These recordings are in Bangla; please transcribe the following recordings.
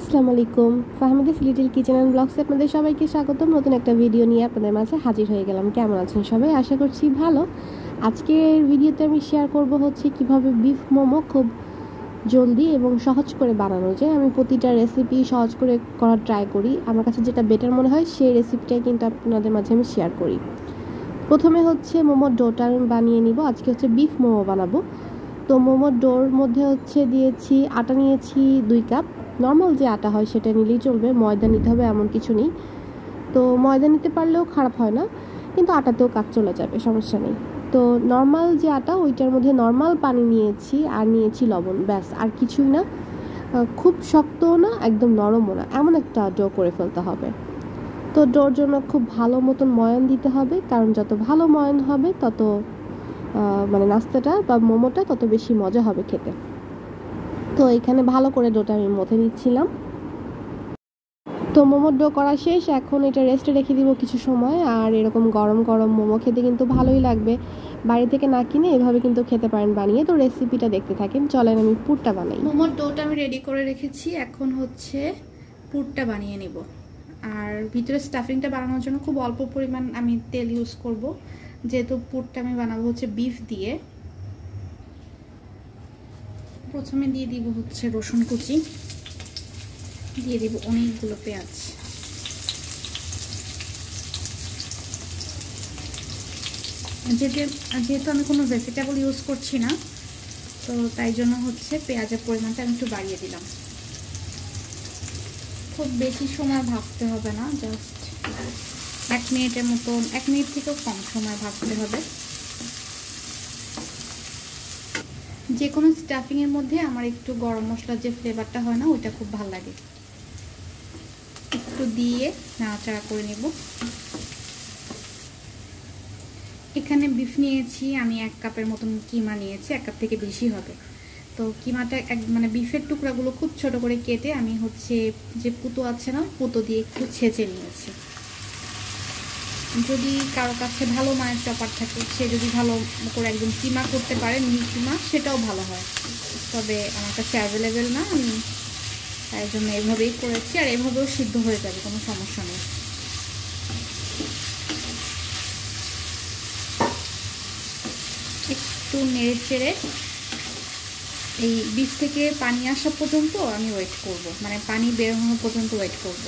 আসসালামু আলাইকুম, ফাহমিদাস লিটল কিচেন অ্যান্ড ব্লগসে আপনাদের সবাইকে স্বাগতম। নতুন একটা ভিডিও নিয়ে আপনাদের মাঝে হাজির হয়ে গেলাম। কেমন আছেন সবাই? আশা করছি ভালো। আজকের ভিডিওতে আমি শেয়ার করব হচ্ছে কিভাবে বিফ মোমো খুব জলদি এবং সহজ করে বানানো যায়। আমি প্রতিটা রেসিপি সহজ করে করার ট্রাই করি। আমার কাছে যেটা বেটার মনে হয় সেই রেসিপিটাই কিন্তু আপনাদের মাঝে আমি শেয়ার করি। প্রথমে হচ্ছে মোমোর ডোটা আমি বানিয়ে নিব। আজকে হচ্ছে বিফ মোমো বানাবো। তো মোমোর ডোর মধ্যে হচ্ছে দিয়েছি আটা, নিয়েছি 2 কাপ। নর্মাল যে আটা হয় সেটা নিলেই চলবে, ময়দা নিতে হবে এমন কিছু নেই। তো ময়দা নিতে পারলেও খারাপ হয় না, কিন্তু আটাতেও কাজ চলে যাবে, সমস্যা নেই। তো নর্মাল যে আটা ওইটার মধ্যে নর্মাল পানি নিয়েছি আর নিয়েছি লবণ, ব্যাস, আর কিছুই না। খুব শক্তও না, একদম নরমও না, এমন একটা ডো করে ফেলতে হবে। তো ডোর জন্য খুব ভালো মতন ময়ান দিতে হবে, কারণ যত ভালো ময়ান হবে তত মানে নাস্তাটা বা মোমোটা তত বেশি মজা হবে খেতে। তো এখানে ভালো করে ডোটা আমি মথে নিচ্ছিলাম। তো মোমোর ডো করা শেষ, এখন এটা রেস্টে রেখে দিব কিছু সময়। আর এরকম গরম গরম মোমো খেতে কিন্তু ভালোই লাগবে। বাড়ি থেকে না কিনে এভাবে কিন্তু খেতে পারেন বানিয়ে। তো রেসিপিটা দেখতে থাকেন, চলেন আমি পুরটা বানাই। মোমোর ডোটা আমি রেডি করে রেখেছি, এখন হচ্ছে পুরটা বানিয়ে নিব। আর ভিতরে স্টাফিংটা বানানোর জন্য খুব অল্প পরিমাণ আমি তেল ইউজ করব, যেহেতু পুরটা আমি বানাবো হচ্ছে বিফ দিয়ে। প্রথমে দিয়ে দিব হচ্ছে রসুন কুচি, দিয়ে দিব অনেকগুলো পেঁয়াজ। যেহেতু আমি কোনো ভেজিটেবল ইউজ করছি না, তো তাই জন্য হচ্ছে পেঁয়াজের পরিমাণটা আমি একটু বাড়িয়ে দিলাম। খুব বেশি সময় ভাজতে হবে না, জাস্ট 1 মিনিটের মতন, 1 মিনিট থেকেও কম সময় ভাজতে হবে। যে কোনো স্টাফিংয়ের মধ্যে আমার একটু গরম মশলার যে ফ্লেভারটা হয় না, ওইটা খুব ভালো লাগে। একটু দিয়ে নাড়াচাড়া করে নেব। এখানে বিফ নিয়েছি আমি 1 কাপের মতন, কিমা নিয়েছি 1 কাপ থেকে বেশি হবে। তো কিমাটা মানে বিফের টুকরাগুলো খুব ছোট করে কেটে আমি হচ্ছে যে পুতো আছে না, পুতো দিয়ে একটু ছেঁচে নিয়েছি। যদি কারো কাছে ভালো মায়ের চপার থাকে, সে যদি ভালো করে একদম কিমা করতে পারে, মিহি কিমা, সেটাও ভালো হয়। তবে আমার কাছে অ্যাভেলেবেল না, আমি তাই জন্য এভাবেই করেছি। আর এভাবেও সিদ্ধ হয়ে যাবে, কোনো সমস্যা নেই। একটু নেড়ে চেড়ে এই বীজ থেকে পানি আসা পর্যন্ত আমি ওয়েট করব, মানে পানি বের হওয়া পর্যন্ত ওয়েট করব।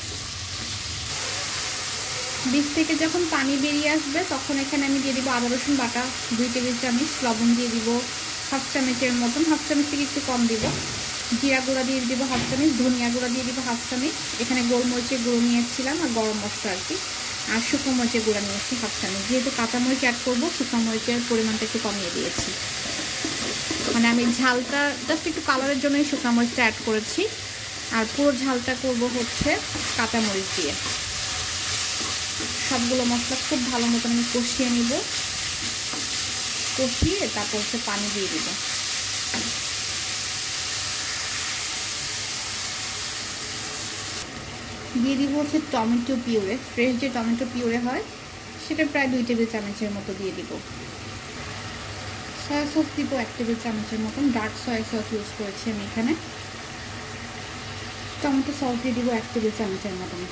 বীজ থেকে যখন পানি বেরিয়ে আসবে তখন এখানে আমি দিয়ে দিব আদা রসুন বাটা 2 টেবিল চামচ, লবণ দিয়ে দিব 1/2 চামচের মতন, 1/2 চামচ থেকে একটু কম দিব। জিরা গুঁড়া দিয়ে দিব 1/2 চামচ, ধনিয়া গুঁড়া দিয়ে দিব 1/2 চামচ। এখানে গোলমরিচের গুঁড়ো নিয়েছিলাম আর গরম মশলা আর কি, আর শুকনো মরিচের গুঁড়া নিয়েছি 1/2 চামচ। যেহেতু কাঁচামরিচ অ্যাড করবো, শুকনো মরিচের পরিমাণটা একটু কমিয়ে দিয়েছি। মানে আমি ঝালটা জাস্ট একটু কালারের জন্যই শুকনো মরিচটা অ্যাড করেছি, আর পুরো ঝালটা করব হচ্ছে কাঁচামরিচ দিয়ে। সবগুলো মশলা খুব ভালো মতন আমি কষিয়ে নিব, কষিয়ে তারপর হচ্ছে পানি দিয়ে দিব। দিয়ে দিব হচ্ছে টমেটো পিউরে, ফ্রেশ যে টমেটো পিউরে হয় সেটা প্রায় 2 টেবিল চামচের মতো দিয়ে দিব। সয়া সস দিব 1 টেবিল চামচের মতন, ডার্ক সয়া সস ইউজ করেছি আমি এখানে। টমেটো সস দিয়ে দিব 1 টেবিল চামচের মতন।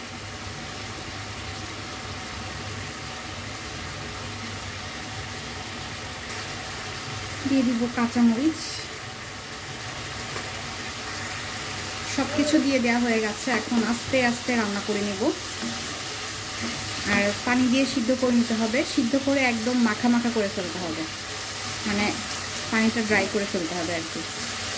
দিয়ে দিব কাঁচামরিচ। সব কিছু দিয়ে দেওয়া হয়ে গেছে, এখন আস্তে আস্তে রান্না করে নেব। আর পানি দিয়ে সিদ্ধ করে নিতে হবে, সিদ্ধ করে একদম মাখা মাখা করে ফেলতে হবে, মানে পানিটা ড্রাই করে ফেলতে হবে আর কি।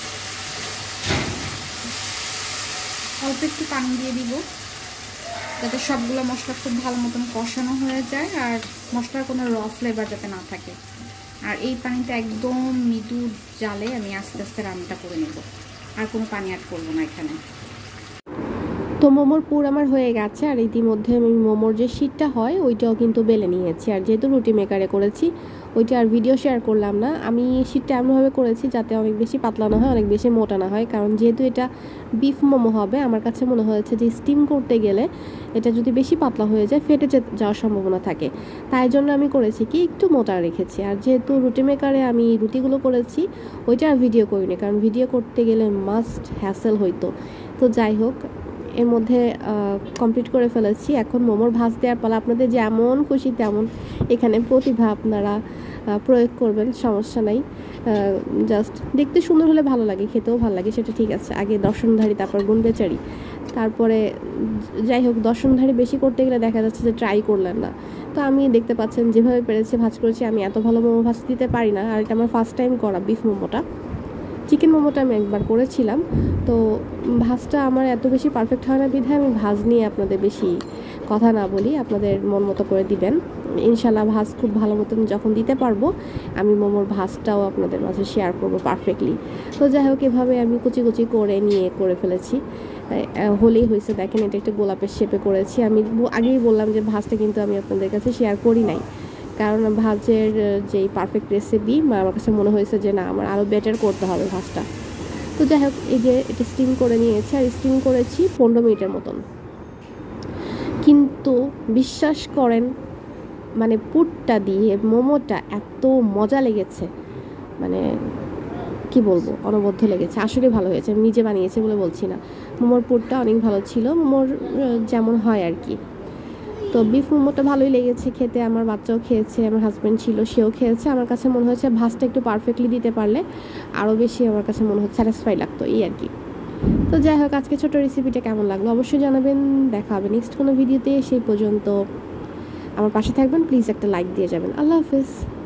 অল্প একটু পানি দিয়ে দিব যাতে সবগুলো মশলা খুব ভালো মতন কষানো হয়ে যায় আর মশলার কোনো র ফ্লেভার যাতে না থাকে। আর এই পানিটা একদম মৃদু জালে আমি আস্তে আস্তে রান্নাটা করে নেব, আর কোনো পানি অ্যাড করবো না এখানে। তো মোমোর পুর আমার হয়ে গেছে, আর ইতিমধ্যে আমি মোমোর যে শীটটা হয় ওইটাও কিন্তু বেলে নিয়েছি। আর যেহেতু রুটি মেকারে করেছি, ওইটা আর ভিডিও শেয়ার করলাম না। আমি শীতটা এমনভাবে করেছি যাতে অনেক বেশি পাতলা না হয়, অনেক বেশি মোটা না হয়, কারণ যেহেতু এটা বিফ মোমো হবে, আমার কাছে মনে হয়েছে যে স্টিম করতে গেলে এটা যদি বেশি পাতলা হয়ে যায় ফেটে যাওয়ার সম্ভাবনা থাকে। তাই জন্য আমি করেছি কি একটু মোটা রেখেছি। আর যেহেতু রুটি মেকারে আমি রুটিগুলো করেছি, ওইটা আর ভিডিও করিনি, কারণ ভিডিও করতে গেলে মাস্ট হ্যাসেল হইতো। তো যাই হোক, এর মধ্যে কমপ্লিট করে ফেলেছি। এখন মোমোর ভাজ দেওয়ার পালা। আপনাদের যেমন খুশি তেমন এখানে প্রতিভা আপনারা প্রয়োগ করবেন, সমস্যা নাই। জাস্ট দেখতে সুন্দর হলে ভালো লাগে, খেতেও ভালো লাগে, সেটা ঠিক আছে। আগে দর্শনধারী, তারপর গুণবেচারি, তারপরে যাই হোক, দর্শনধারী বেশি করতে গেলে দেখা যাচ্ছে যে ট্রাই করলেন না। তো আমি দেখতে পাচ্ছেন যেভাবে পেরেছি ভাজ করেছি। আমি এত ভালো মোমো ভাজ দিতে পারি না, আর এটা আমার ফার্স্ট টাইম করা বিফ মোমোটা। চিকেন মোমোটা আমি একবার করেছিলাম, তো ভাজটা আমার এত বেশি পারফেক্ট হয় না বিধায় আমি ভাজ নিয়ে আপনাদের বেশি কথা না বলি, আপনাদের মন মতো করে দিবেন। ইনশাল্লাহ ভাজ খুব ভালো মতন যখন দিতে পারবো, আমি মোমোর ভাজটাও আপনাদের মাঝে শেয়ার করবো পারফেক্টলি। তো যাই হোক, এভাবে আমি কুচি কুচি করে ফেলেছি, হলেই হয়েছে। দেখেন, এটা একটা গোলাপের শেপে করেছি। আমি আগেই বললাম যে ভাজটা কিন্তু আমি আপনাদের কাছে শেয়ার করি নাই, কারণ ভাজের যেই পারফেক্ট রেসিপি আমার কাছে মনে হয়েছে যে না, আমার আরও বেটার করতে হবে ভাজটা। তো যাই হোক, এই যে এটা স্টিম করে নিয়েছি, আর স্টিম করেছি 15 মিনিটের মতন। কিন্তু বিশ্বাস করেন, মানে পুরটা দিয়ে মোমোটা এত মজা লেগেছে, মানে কি বলবো, অনবদ্য লেগেছে। আসলে ভালো হয়েছে, আমি নিজে বানিয়েছি বলে বলছি না। মোমোর পুরটা অনেক ভালো ছিল, মোমোর যেমন হয় আর কি। তো বিফ মোমোটা ভালোই লেগেছে খেতে। আমার বাচ্চাও খেয়েছে, আমার হাজব্যান্ড ছিল, সেও খেয়েছে। আমার কাছে মনে হয়েছে ভাজটা একটু পারফেক্টলি দিতে পারলে আরও বেশি আমার কাছে মনে হচ্ছে স্যাটিসফাই লাগতো, এই আর কি। তো যাই হোক, আজকে ছোটো রেসিপিটা কেমন লাগলো অবশ্যই জানাবেন। দেখা হবে নেক্সট কোনো ভিডিওতে। সেই পর্যন্ত আমার পাশে থাকবেন, প্লিজ একটা লাইক দিয়ে যাবেন। আল্লাহ হাফেজ।